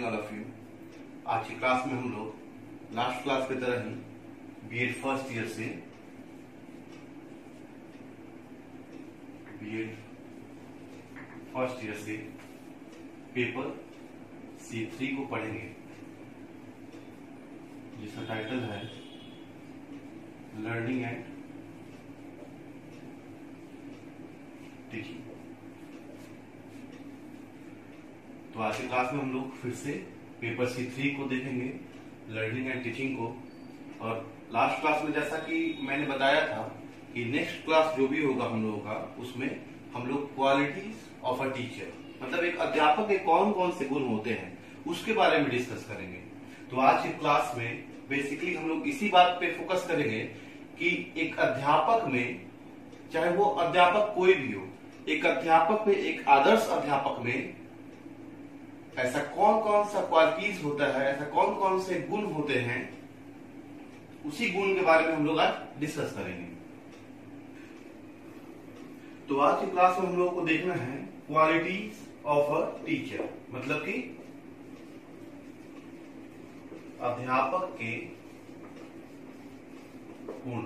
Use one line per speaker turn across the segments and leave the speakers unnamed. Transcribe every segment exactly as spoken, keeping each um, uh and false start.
All of you. आज की class में हम लोग लास्ट क्लास की तरह ही बीएड फर्स्ट ईयर से बीएड फर्स्ट ईयर से पेपर सी थ्री को पढ़ेंगे, जिसका टाइटल है लर्निंग एंड टीचिंग। तो आज की क्लास में हम लोग फिर से पेपर सी थ्री को देखेंगे, लर्निंग एंड टीचिंग को। और लास्ट क्लास में जैसा कि मैंने बताया था कि नेक्स्ट क्लास जो भी होगा हम लोगों का, उसमें हम लोग क्वालिटीज ऑफ अ टीचर, मतलब एक अध्यापक के कौन कौन से गुण होते हैं उसके बारे में डिस्कस करेंगे। तो आज की क्लास में बेसिकली हम लोग इसी बात पे फोकस करेंगे कि एक अध्यापक में, चाहे वो अध्यापक कोई भी हो, एक अध्यापक में, एक आदर्श अध्यापक में ऐसा कौन कौन सा क्वालिटीज होता है, ऐसा कौन कौन से गुण होते हैं, उसी गुण के बारे में हम लोग आज डिस्कस करेंगे। तो आज की क्लास में हम लोगों को देखना है क्वालिटीज ऑफ अ टीचर, मतलब कि अध्यापक के गुण।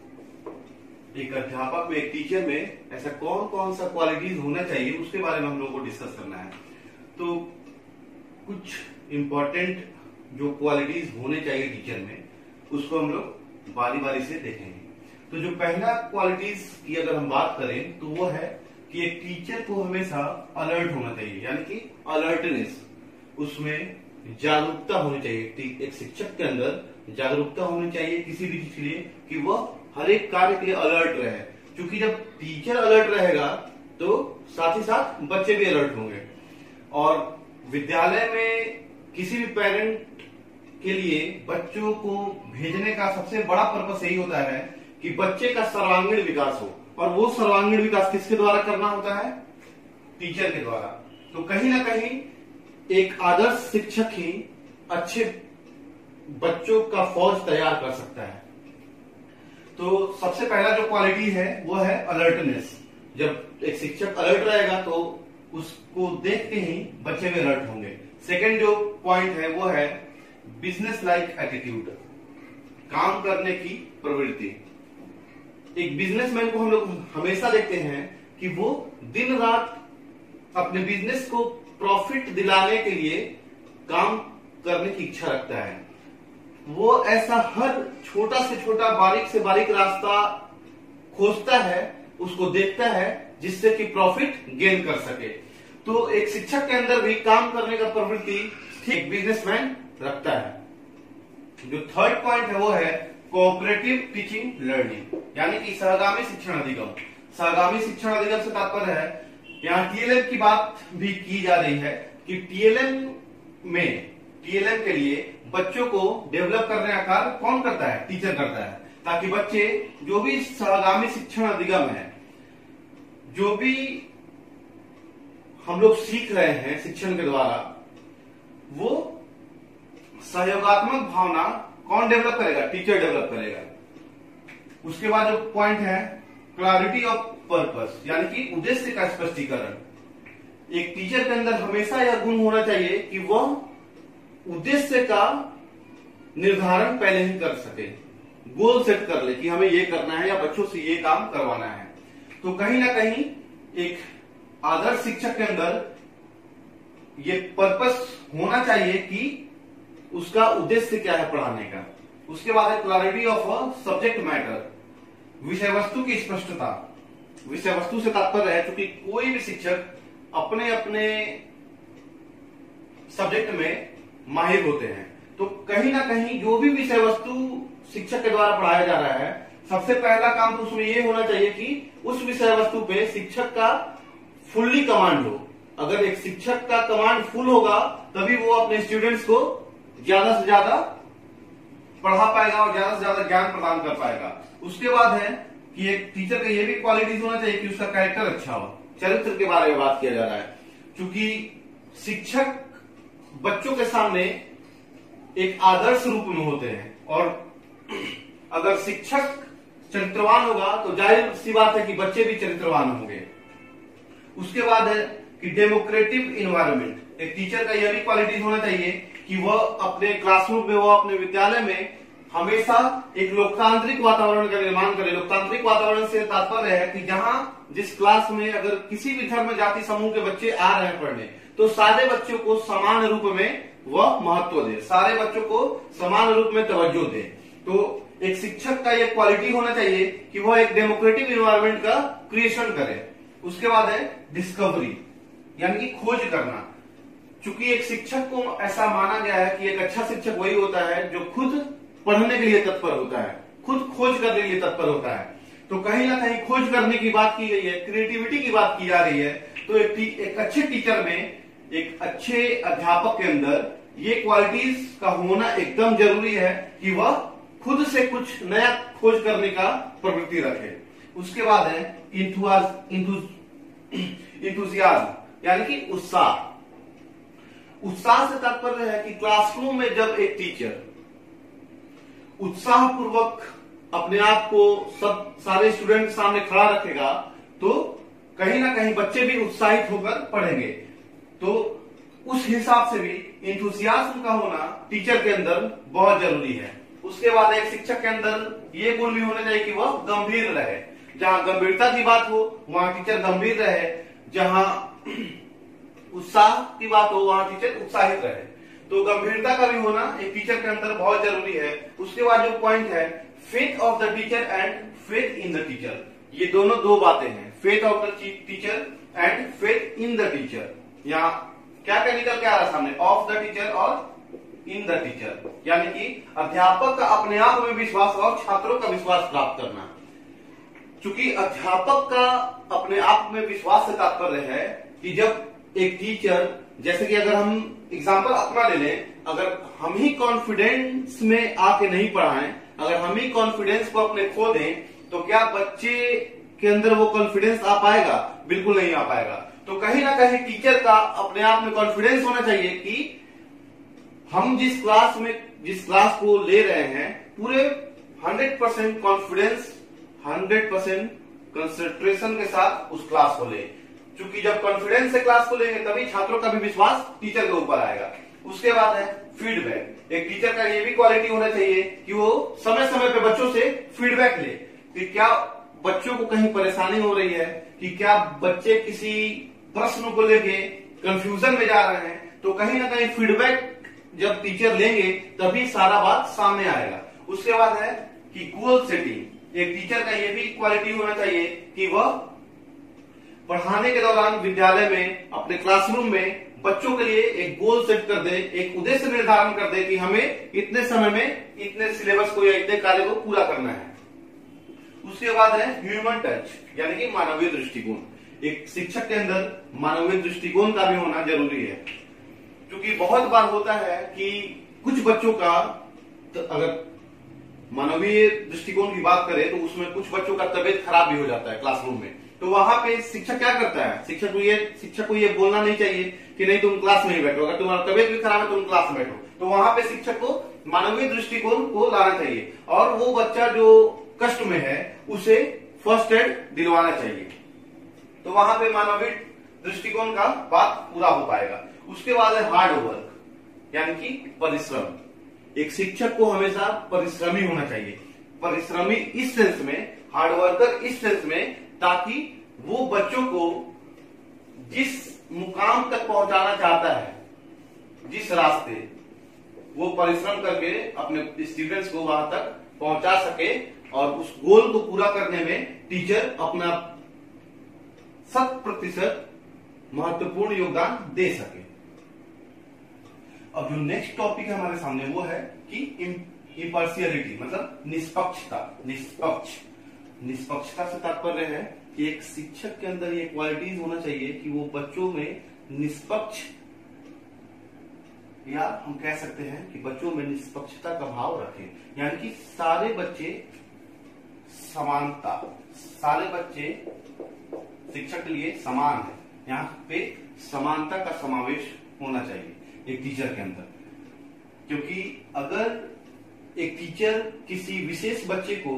एक अध्यापक में, एक टीचर में ऐसा कौन कौन सा क्वालिटीज होना चाहिए, उसके बारे में हम लोगों को डिस्कस करना है। तो कुछ इंपॉर्टेंट जो क्वालिटीज होने चाहिए टीचर में, उसको हम लोग बारी बारी से देखेंगे। तो जो पहला क्वालिटीज की अगर हम बात करें तो वो है कि एक टीचर को हमेशा अलर्ट होना चाहिए, यानी कि अलर्टनेस, उसमें जागरूकता होनी चाहिए। एक शिक्षक के अंदर जागरूकता होनी चाहिए किसी भी चीज के लिए, कि वह हर एक कार्य के लिए अलर्ट रहे। क्योंकि जब टीचर अलर्ट रहेगा तो साथ ही साथ बच्चे भी अलर्ट होंगे। और विद्यालय में किसी भी पेरेंट के लिए बच्चों को भेजने का सबसे बड़ा पर्पस यही होता है कि बच्चे का सर्वांगीण विकास हो। और वो सर्वांगीण विकास किसके द्वारा करना होता है? टीचर के द्वारा। तो कहीं ना कहीं एक आदर्श शिक्षक ही अच्छे बच्चों का फौज तैयार कर सकता है। तो सबसे पहला जो क्वालिटी है वो है अलर्टनेस। जब एक शिक्षक अलर्ट रहेगा तो उसको देख के ही बच्चे में अलर्ट होंगे। सेकंड जो पॉइंट है वो है बिजनेस लाइक एटीट्यूड, काम करने की प्रवृत्ति। एक बिजनेसमैन को हम लोग हमेशा देखते हैं कि वो दिन रात अपने बिजनेस को प्रॉफिट दिलाने के लिए काम करने की इच्छा रखता है। वो ऐसा हर छोटा से छोटा, बारीक से बारीक रास्ता खोजता है, उसको देखता है, जिससे कि प्रॉफिट गेन कर सके। तो एक शिक्षक के अंदर भी काम करने का प्रवृत्ति ठीक बिजनेसमैन रखता है। जो थर्ड पॉइंट है वो है कोऑपरेटिव टीचिंग लर्निंग, यानी कि सहगामी शिक्षण अधिगम। सहगामी शिक्षण अधिगम से तात्पर्य है, यहाँ टीएलएम की बात भी की जा रही है कि टीएलएम में, टीएलएम के लिए बच्चों को डेवलप करने का कार्य कौन करता है? टीचर करता है। ताकि बच्चे जो भी सहगामी शिक्षण अधिगम है, जो भी हम लोग सीख रहे हैं शिक्षण के द्वारा, वो सहयोगात्मक भावना कौन डेवलप करेगा? टीचर डेवलप करेगा। उसके बाद जो पॉइंट है क्लैरिटी ऑफ पर्पस, यानी कि उद्देश्य का स्पष्टीकरण। एक टीचर के अंदर हमेशा यह गुण होना चाहिए कि वह उद्देश्य का निर्धारण पहले ही कर सके, गोल सेट कर ले कि हमें ये करना है या बच्चों से ये काम करवाना है। तो कहीं ना कहीं एक आदर्श शिक्षक के अंदर ये पर्पस होना चाहिए कि उसका उद्देश्य क्या है पढ़ाने का। उसके बाद है clarity of a subject matter, विषय वस्तु की स्पष्टता। विषय वस्तु से तात्पर्य है क्योंकि कोई भी शिक्षक अपने अपने सब्जेक्ट में माहिर होते हैं। तो कहीं ना कहीं जो भी विषय वस्तु शिक्षक के द्वारा पढ़ाया जा रहा है, सबसे पहला काम तो उसमें ये होना चाहिए कि उस विषय वस्तु पे शिक्षक का फुल्ली कमांड हो। अगर एक शिक्षक का कमांड फुल होगा तभी वो अपने स्टूडेंट्स को ज्यादा से ज्यादा पढ़ा पाएगा और ज्यादा से ज्यादा ज्ञान प्रदान कर पाएगा। उसके बाद है कि एक टीचर का ये भी क्वालिटीज होना चाहिए कि उसका कैरेक्टर अच्छा हो। चरित्र के बारे में बात किया जा रहा है, क्योंकि शिक्षक बच्चों के सामने एक आदर्श रूप में होते हैं। और अगर शिक्षक चरित्रवान होगा तो जाहिर सी बात है कि बच्चे भी चरित्रवान होंगे। उसके बाद है कि डेमोक्रेटिक इन्वायरमेंट, एक टीचर का यह भी क्वालिटीज होना चाहिए कि वह अपने क्लासरूम में, वह अपने विद्यालय में हमेशा एक लोकतांत्रिक वातावरण का निर्माण करे। लोकतांत्रिक वातावरण से तात्पर्य है कि जहां जिस क्लास में अगर किसी भी धर्म जाति समूह के बच्चे आ रहे हैं पढ़ने, तो सारे बच्चों को समान रूप में वह महत्व दे, सारे बच्चों को समान रूप में तवज्जो दे। तो एक शिक्षक का यह क्वालिटी होना चाहिए कि वह एक डेमोक्रेटिक इन्वायरमेंट का क्रिएशन करे। उसके बाद है डिस्कवरी, यानी कि खोज करना। चूंकि एक शिक्षक को ऐसा माना गया है कि एक अच्छा शिक्षक वही होता है जो खुद पढ़ने के लिए तत्पर होता है, खुद खोज करने के लिए तत्पर होता है। तो कहीं ना कहीं खोज करने की बात की गई है, क्रिएटिविटी की बात की जा रही है। तो एक, एक अच्छे टीचर में, एक अच्छे अध्यापक के अंदर ये क्वालिटीज का होना एकदम जरूरी है कि वह खुद से कुछ नया खोज करने का प्रवृत्ति रखे। उसके बाद है इंथुजियाज्म, यानी कि उत्साह। उत्साह से तात्पर्य है कि क्लासरूम में जब एक टीचर उत्साह पूर्वक अपने आप को सब सारे स्टूडेंट के सामने खड़ा रखेगा, तो कहीं ना कहीं बच्चे भी उत्साहित होकर पढ़ेंगे। तो उस हिसाब से भी इंथुसियाज्म का होना टीचर के अंदर बहुत जरूरी है। उसके बाद एक शिक्षक के अंदर ये गुण भी होना चाहिए कि वह गंभीर रहे। जहां गंभीरता की बात हो वहां टीचर गंभीर रहे, जहां उत्साह की बात हो वहां टीचर उत्साहित रहे। तो गंभीरता का भी होना एक टीचर के अंदर बहुत जरूरी है। उसके बाद जो पॉइंट है, faith of the teacher and faith in the teacher. ये दोनों दो बातें हैं, faith of the teacher and faith in the teacher. यहाँ क्या क्या निकल के आ रहा है सामने, ऑफ द टीचर और इन द टीचर, यानी कि अध्यापक का अपने आप में विश्वास और छात्रों का विश्वास प्राप्त करना। चूंकि अध्यापक का अपने आप में विश्वास से तात्पर्य है कि जब एक टीचर, जैसे कि अगर हम एग्जाम्पल अपना ले लें, अगर हम ही कॉन्फिडेंस में आके नहीं पढ़ाएं, अगर हम ही कॉन्फिडेंस को अपने खो दें, तो क्या बच्चे के अंदर वो कॉन्फिडेंस आ पाएगा? बिल्कुल नहीं आ पाएगा। तो कहीं ना कहीं टीचर का अपने आप में कॉन्फिडेंस होना चाहिए कि हम जिस क्लास में, जिस क्लास को ले रहे हैं, पूरे hundred percent confidence, hundred percent concentration के साथ उस क्लास को ले। क्योंकि जब कॉन्फिडेंस से क्लास को लेंगे तभी छात्रों का भी विश्वास टीचर के ऊपर आएगा। उसके बाद है फीडबैक। एक टीचर का ये भी क्वालिटी होना चाहिए कि वो समय समय पे बच्चों से फीडबैक ले कि क्या बच्चों को कहीं परेशानी हो रही है, कि क्या बच्चे किसी प्रश्न को लेके कंफ्यूजन में जा रहे हैं। तो कहीं ना कहीं फीडबैक जब टीचर लेंगे तभी सारा बात सामने आएगा। उसके बाद है कि गोल सेटिंग। एक टीचर का ये भी क्वालिटी होना चाहिए कि वह पढ़ाने के दौरान विद्यालय में, अपने क्लासरूम में बच्चों के लिए एक गोल सेट कर दे, एक उद्देश्य निर्धारण कर दे कि हमें इतने समय में इतने सिलेबस को या इतने कार्य को पूरा करना है। उसके बाद है ह्यूमन टच, यानी कि मानवीय दृष्टिकोण। एक शिक्षक के अंदर मानवीय दृष्टिकोण का भी होना जरूरी है। क्योंकि बहुत बार होता है कि कुछ बच्चों का, तो अगर मानवीय दृष्टिकोण की बात करें तो उसमें कुछ बच्चों का तबीयत खराब भी हो जाता है क्लासरूम में। तो वहां पे शिक्षक क्या करता है, शिक्षक को ये शिक्षक को ये बोलना नहीं चाहिए कि नहीं तुम क्लास में ही बैठो, अगर तुम्हारा तबीयत भी खराब है तुम क्लास में बैठो। तो वहां पे शिक्षक को मानवीय दृष्टिकोण को लाना चाहिए और वो बच्चा जो कष्ट में है उसे फर्स्ट एड दिलवाना चाहिए। तो वहां पे मानवीय दृष्टिकोण का बात पूरा हो पाएगा। उसके बाद है हार्ड वर्क, यानी कि परिश्रम। एक शिक्षक को हमेशा परिश्रमी होना चाहिए। परिश्रमी इस सेंस में, हार्ड वर्कर इस सेंस में, ताकि वो बच्चों को जिस मुकाम तक पहुंचाना चाहता है, जिस रास्ते, वो परिश्रम करके अपने स्टूडेंट्स को वहां तक पहुंचा सके और उस गोल को पूरा करने में टीचर अपना शत प्रतिशत महत्वपूर्ण योगदान दे सके। अब जो नेक्स्ट टॉपिक है हमारे सामने वो है कि इम्पार्शियलिटी, मतलब निष्पक्षता। निष्पक्ष निष्पक्षता से तात्पर्य है कि एक शिक्षक के अंदर ये क्वालिटीज होना चाहिए कि वो बच्चों में निष्पक्ष, या हम कह सकते हैं कि बच्चों में निष्पक्षता का भाव रखे। यानी कि सारे बच्चे समानता, सारे बच्चे शिक्षक के लिए समान है। यहाँ पे समानता का समावेश होना चाहिए एक टीचर के अंदर। क्योंकि अगर एक टीचर किसी विशेष बच्चे को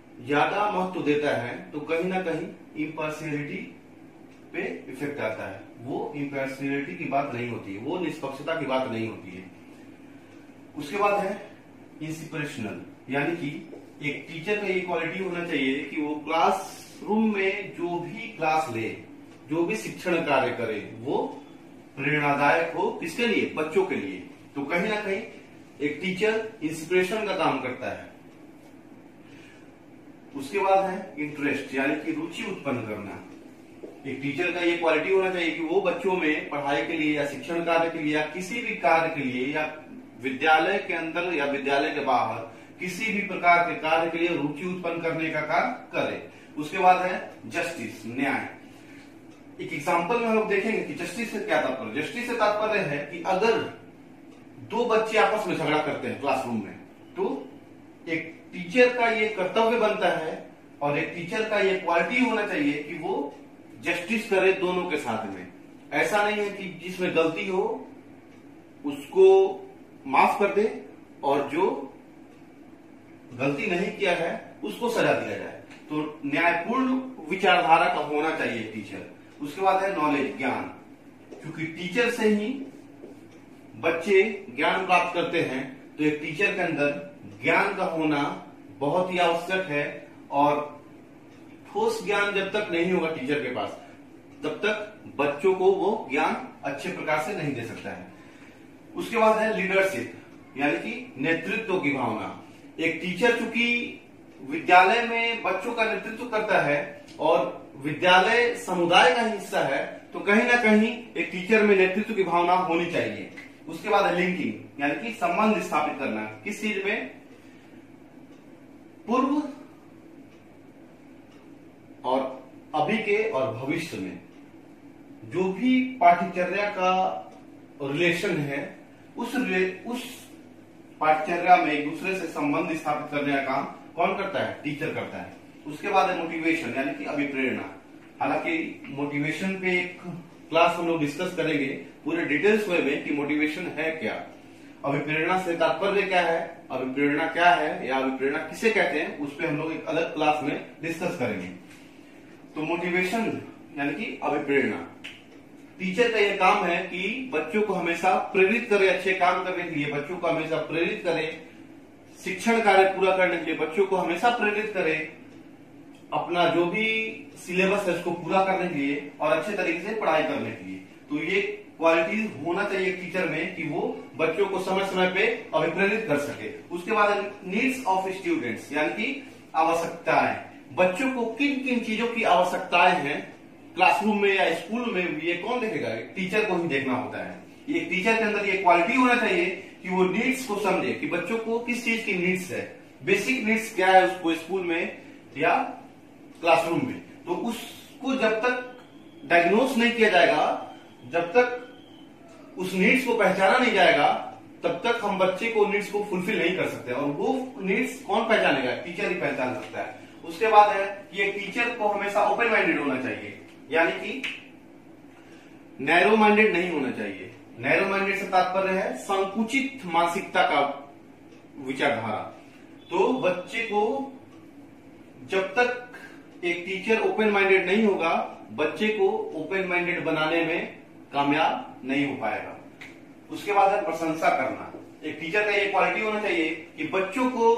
ज्यादा महत्व देता है तो कहीं ना कहीं इम्पार्शियलिटी पे इफेक्ट आता है। वो इम्पार्शियलिटी की बात नहीं होती है, वो निष्पक्षता की बात नहीं होती है। उसके बाद है इंस्पिरेशनल, यानी कि एक टीचर का ये क्वालिटी होना चाहिए कि वो क्लासरूम में जो भी क्लास ले, जो भी शिक्षण कार्य करे, वो प्रेरणादायक हो। किसके लिए? बच्चों के लिए। तो कहीं ना कहीं एक टीचर इंस्पिरेशन का काम करता है। उसके बाद है इंटरेस्ट, यानी कि रुचि उत्पन्न करना। एक टीचर का ये क्वालिटी होना चाहिए कि वो बच्चों में पढ़ाई के लिए या शिक्षण कार्य के लिए या किसी भी कार्य के लिए या विद्यालय के अंदर या विद्यालय के बाहर किसी भी प्रकार के कार्य के लिए रुचि उत्पन्न करने का कार्य करे। उसके बाद है जस्टिस, न्याय। एक एग्जांपल में हम लोग देखेंगे कि जस्टिस से क्या तात्पर्य। जस्टिस से तात्पर्य है कि अगर दो बच्चे आपस में झगड़ा करते हैं क्लासरूम में, तो एक टीचर का ये कर्तव्य बनता है और एक टीचर का ये क्वालिटी होना चाहिए कि वो जस्टिस करे दोनों के साथ में। ऐसा नहीं है कि जिसमें गलती हो उसको माफ कर दे और जो गलती नहीं किया है उसको सजा दिया जाए। तो न्यायपूर्ण विचारधारा का होना चाहिए टीचर। उसके बाद है नॉलेज, ज्ञान, क्योंकि टीचर से ही बच्चे ज्ञान प्राप्त करते हैं। तो एक टीचर के अंदर ज्ञान का होना बहुत ही आवश्यक है और ठोस ज्ञान जब तक नहीं होगा टीचर के पास, तब तक बच्चों को वो ज्ञान अच्छे प्रकार से नहीं दे सकता है। उसके बाद है लीडरशिप, यानी कि नेतृत्व की भावना। एक टीचर चूंकि विद्यालय में बच्चों का नेतृत्व करता है और विद्यालय समुदाय का हिस्सा है, तो कहीं ना कहीं एक टीचर में नेतृत्व की भावना होनी चाहिए। उसके बाद है लिंकिंग, यानी कि संबंध स्थापित करना। किस चीज में? पूर्व और अभी के और भविष्य में जो भी पाठ्यचर्या का रिलेशन है, उस उस पाठ्यचर्या में एक दूसरे से संबंध स्थापित करने का काम कौन करता है? टीचर करता है। उसके बाद है मोटिवेशन, यानी कि अभिप्रेरणा। हालांकि मोटिवेशन पे एक क्लास हम लोग डिस्कस करेंगे पूरे डिटेल्स में कि मोटिवेशन है क्या, अभिप्रेरणा से तात्पर्य क्या है, अभिप्रेरणा क्या है या अभिप्रेरणा किसे कहते हैं, उस पर हम लोग एक अलग क्लास में डिस्कस करेंगे। तो मोटिवेशन यानी कि अभिप्रेरणा, टीचर का यह काम है कि बच्चों को हमेशा प्रेरित करे अच्छे काम करने के लिए, बच्चों को हमेशा प्रेरित करे शिक्षण कार्य पूरा करने के लिए, बच्चों को हमेशा प्रेरित करे अपना जो भी सिलेबस है उसको पूरा करने के लिए और अच्छे तरीके से पढ़ाई करने के लिए। तो ये क्वालिटीज होना चाहिए टीचर में कि वो बच्चों को समय समय पे अभिप्रेरित कर सके। उसके बाद नीड्स ऑफ स्टूडेंट्स, यानी कि आवश्यकताएं। बच्चों को किन किन चीजों की आवश्यकताएं हैं क्लासरूम में या स्कूल में, ये कौन देखेगा? टीचर को ही देखना होता है। ये टीचर के अंदर ये क्वालिटी होना चाहिए कि वो नीड्स को समझे कि बच्चों को किस चीज की नीड्स है, बेसिक नीड्स क्या है उसको स्कूल में या क्लासरूम में। तो उसको जब तक डायग्नोस नहीं किया जाएगा, जब तक उस नीड्स को पहचाना नहीं जाएगा, तब तक हम बच्चे को नीड्स को फुलफिल नहीं कर सकते। और वो नीड्स कौन पहचानेगा? टीचर ही पहचान सकता है। उसके बाद है कि एक टीचर को हमेशा ओपन माइंडेड होना चाहिए, यानी कि नैरो माइंडेड नहीं होना चाहिए। नैरो माइंडेड से तात्पर्य है संकुचित मानसिकता का विचारधारा। तो बच्चे को जब तक एक टीचर ओपन माइंडेड नहीं होगा, बच्चे को ओपन माइंडेड बनाने में कामयाब नहीं हो पाएगा। उसके बाद है प्रशंसा करना। एक टीचर का ये क्वालिटी होना चाहिए कि बच्चों को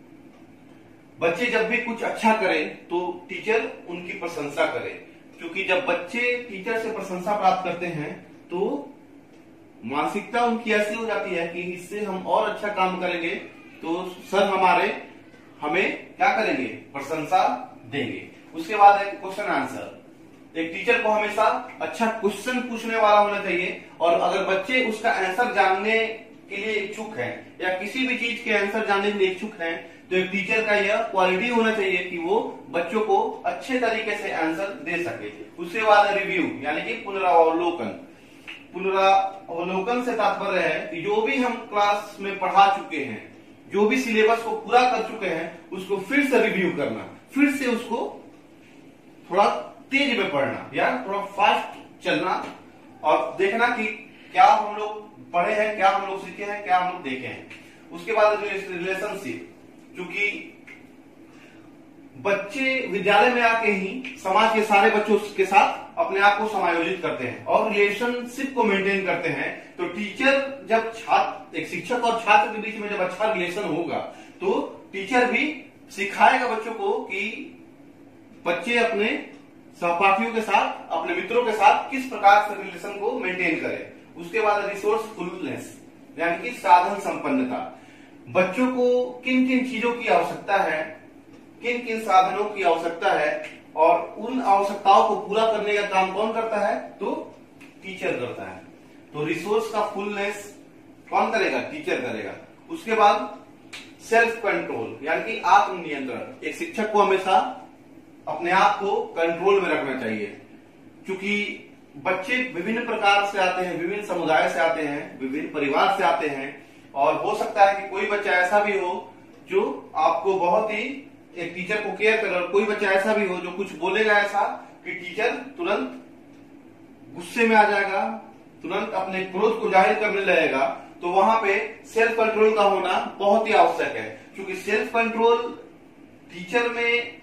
बच्चे जब भी कुछ अच्छा करें तो टीचर उनकी प्रशंसा करे, क्योंकि जब बच्चे टीचर से प्रशंसा प्राप्त करते हैं तो मानसिकता उनकी ऐसी हो जाती है कि इससे हम और अच्छा काम करेंगे तो सर हमारे हमें क्या करेंगे? प्रशंसा देंगे। उसके बाद है क्वेश्चन आंसर। एक टीचर को हमेशा अच्छा क्वेश्चन पूछने वाला होना चाहिए और अगर बच्चे उसका आंसर जानने के लिए इच्छुक हैं या किसी भी चीज के आंसर जानने के लिए इच्छुक हैं, तो एक टीचर का यह क्वालिटी होना चाहिए कि वो बच्चों को अच्छे तरीके से आंसर दे सके। उसके बाद रिव्यू, यानी कि पुनरावलोकन। पुनरावलोकन से तात्पर्य है कि जो भी हम क्लास में पढ़ा चुके हैं, जो भी सिलेबस को पूरा कर चुके हैं, उसको फिर से रिव्यू करना, फिर से उसको थोड़ा तेज में पढ़ना या थोड़ा फास्ट चलना और देखना कि क्या हम लोग पढ़े हैं, क्या हम लोग सीखे हैं, क्या हम लोग देखे हैं। उसके बाद रिलेशनशिप, क्योंकि बच्चे विद्यालय में आके ही समाज के सारे बच्चों के साथ अपने आप को समायोजित करते हैं और रिलेशनशिप को मेंटेन करते हैं। तो टीचर जब छात्र, एक शिक्षक और छात्र के बीच में जब अच्छा रिलेशन होगा तो टीचर भी सिखाएगा बच्चों को कि बच्चे अपने सहपाठियों के साथ, अपने मित्रों के साथ किस प्रकार से रिलेशन को मेंटेन करें। उसके बाद रिसोर्सफुलनेस यानी कि साधन संपन्नता, बच्चों को किन किन चीजों की आवश्यकता है, किन किन साधनों की आवश्यकता है और उन आवश्यकताओं को पूरा करने का काम कौन करता है, तो टीचर करता है। तो रिसोर्स का फुलनेस कौन करेगा, टीचर करेगा। उसके बाद सेल्फ कंट्रोल यानी कि आत्मनियंत्रण, एक शिक्षक को हमेशा अपने आप को कंट्रोल में रखना चाहिए, क्योंकि बच्चे विभिन्न प्रकार से आते हैं, विभिन्न समुदाय से आते हैं, विभिन्न परिवार से आते हैं और हो सकता है कि कोई बच्चा ऐसा भी हो जो आपको बहुत ही एक टीचर को केयर करे और कोई बच्चा ऐसा भी हो जो कुछ बोलेगा ऐसा कि टीचर तुरंत गुस्से में आ जाएगा, तुरंत अपने क्रोध को जाहिर करने लगेगा। तो वहां पे सेल्फ कंट्रोल का होना बहुत ही आवश्यक है, क्योंकि सेल्फ कंट्रोल टीचर में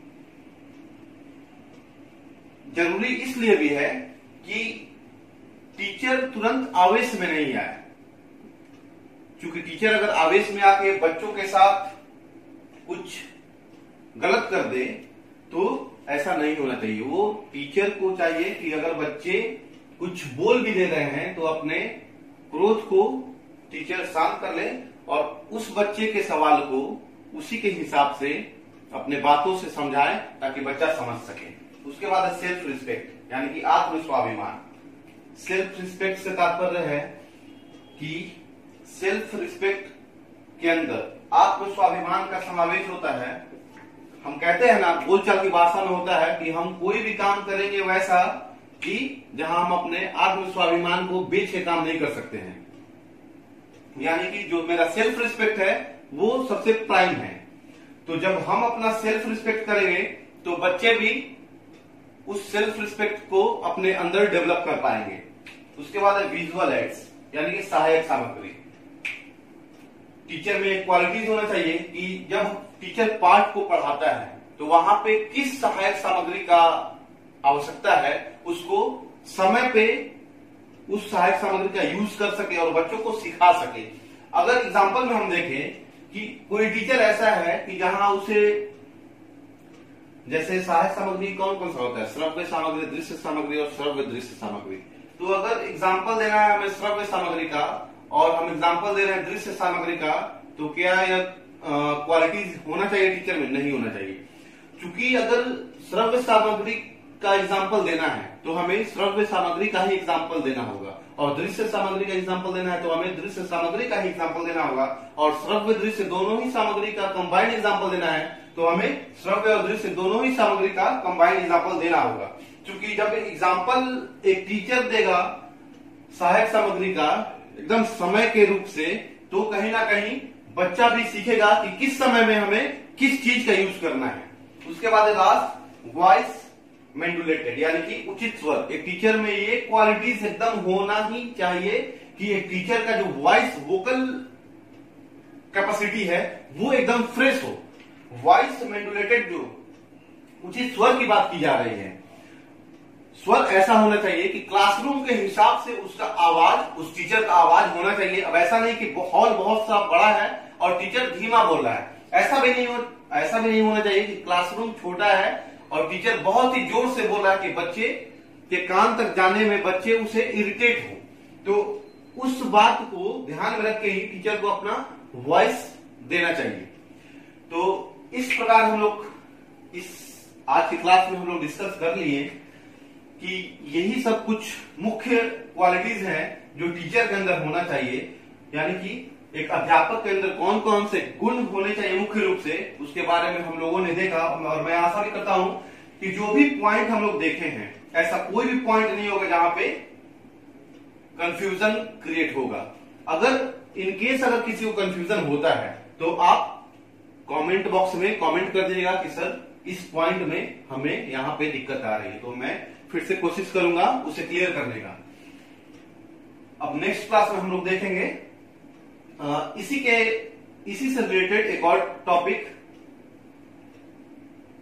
जरूरी इसलिए भी है कि टीचर तुरंत आवेश में नहीं आए, क्योंकि टीचर अगर आवेश में आके बच्चों के साथ कुछ गलत कर दे तो ऐसा नहीं होना चाहिए। वो टीचर को चाहिए कि अगर बच्चे कुछ बोल भी दे रहे हैं तो अपने क्रोध को टीचर शांत कर ले और उस बच्चे के सवाल को उसी के हिसाब से अपने बातों से समझाए ताकि बच्चा समझ सके। उसके बाद है सेल्फ रिस्पेक्ट यानी कि आत्म स्वाभिमान। सेल्फ रिस्पेक्ट से तात्पर्य है कि सेल्फ रिस्पेक्ट के अंदर आत्म स्वाभिमान का समावेश होता है। हम कहते हैं ना, बोलचाल की भाषा में होता है कि हम कोई भी काम करेंगे वैसा कि जहां हम अपने आत्म स्वाभिमान को बेच के काम नहीं कर सकते हैं, यानी कि जो मेरा सेल्फ रिस्पेक्ट है वो सबसे प्राइम है। तो जब हम अपना सेल्फ रिस्पेक्ट करेंगे तो बच्चे भी उस सेल्फ रिस्पेक्ट को अपने अंदर डेवलप कर पाएंगे। उसके बाद है विजुअल एड्स यानी कि सहायक सामग्री। टीचर में एक क्वालिटीज होना चाहिए कि जब टीचर पाठ को पढ़ाता है तो वहां पे किस सहायक सामग्री का आवश्यकता है, उसको समय पे उस सहायक सामग्री का यूज कर सके और बच्चों को सिखा सके। अगर एग्जांपल में हम देखें कि कोई टीचर ऐसा है कि जहां उसे, जैसे सहायक सामग्री कौन कौन सा होता है, श्रव्य सामग्री, दृश्य सामग्री और श्रव्य दृश्य सामग्री। तो अगर एग्जाम्पल देना है हमें श्रव्य सामग्री का और हम एग्जाम्पल दे रहे हैं दृश्य सामग्री का, तो क्या यह क्वालिटीज होना चाहिए टीचर में? नहीं होना चाहिए, क्योंकि अगर श्रव्य सामग्री का एग्जाम्पल देना है तो हमें श्रव्य सामग्री का ही एग्जाम्पल देना होगा और दृश्य सामग्री का एग्जाम्पल देना है तो हमें दृश्य सामग्री का ही एग्जाम्पल देना होगा और श्रव्य दृश्य दोनों ही सामग्री का कंबाइंड एग्जाम्पल देना है तो हमें श्रव्य और दृश्य दोनों ही सामग्री का कंबाइंड एग्जाम्पल देना होगा। क्योंकि जब एग्जाम्पल एक टीचर देगा सहायक सामग्री का एकदम समय के रूप से, तो कहीं ना कहीं बच्चा भी सीखेगा कि किस समय में हमें किस चीज का यूज करना है। उसके बाद लास्ट वॉइस मेंडुलेटेड यानी कि उचित स्वर। एक टीचर में ये क्वालिटीज एकदम होना ही चाहिए कि एक टीचर का जो वॉइस वोकल कैपेसिटी है वो एकदम फ्रेश हो। वॉइस मेंडुलेटेड, जो उचित स्वर की बात की जा रही है, स्वर ऐसा होना चाहिए कि क्लासरूम के हिसाब से उसका आवाज, उस टीचर का आवाज होना चाहिए। अब ऐसा नहीं कि हॉल बहुत सा बड़ा है और टीचर धीमा बोल रहा है, ऐसा भी नहीं हो ऐसा भी नहीं होना चाहिए कि क्लासरूम छोटा है और टीचर बहुत ही जोर से बोल रहा है कि बच्चे के कान तक जाने में बच्चे उसे इरिटेट हो। तो उस बात को ध्यान में रख के ही टीचर को अपना वॉइस देना चाहिए। तो इस प्रकार हम लोग इस आज की क्लास में हम लोग डिस्कस कर लिए कि यही सब कुछ मुख्य क्वालिटीज हैं जो टीचर के अंदर होना चाहिए, यानी कि एक अध्यापक के अंदर कौन कौन से गुण होने चाहिए मुख्य रूप से, उसके बारे में हम लोगों ने देखा। और मैं आशा भी करता हूं कि जो भी पॉइंट हम लोग देखे हैं, ऐसा कोई भी पॉइंट नहीं होगा जहां पे कंफ्यूजन क्रिएट होगा। अगर इनकेस अगर किसी को कंफ्यूजन होता है तो आप कमेंट बॉक्स में कमेंट कर दीजिएगा कि सर इस पॉइंट में हमें यहाँ पे दिक्कत आ रही है, तो मैं फिर से कोशिश करूंगा उसे क्लियर करने का। अब नेक्स्ट क्लास में हम लोग देखेंगे आ, इसी के इसी से रिलेटेड एक और टॉपिक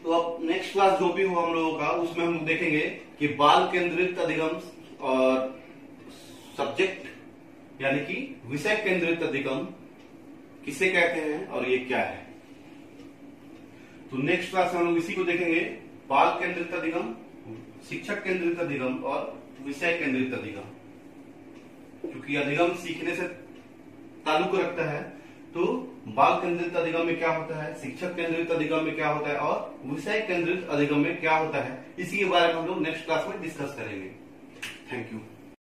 तो अब नेक्स्ट क्लास जो भी हो हम लोगों का, उसमें हम देखेंगे कि बाल केंद्रित अधिगम और सब्जेक्ट यानी कि विषय केंद्रित अधिगम किसे कहते हैं और ये क्या है। तो नेक्स्ट क्लास में हम लोग इसी को देखेंगे, बाल केंद्रित अधिगम, शिक्षक केंद्रित अधिगम और विषय केंद्रित अधिगम। क्योंकि अधिगम सीखने से ताल्लुक रखता है, तो बाल केंद्रित अधिगम में क्या होता है, शिक्षक केंद्रित अधिगम में क्या होता है और विषय केंद्रित अधिगम में क्या होता है, इसी के बारे में हम लोग नेक्स्ट क्लास में डिस्कस करेंगे। Thank you.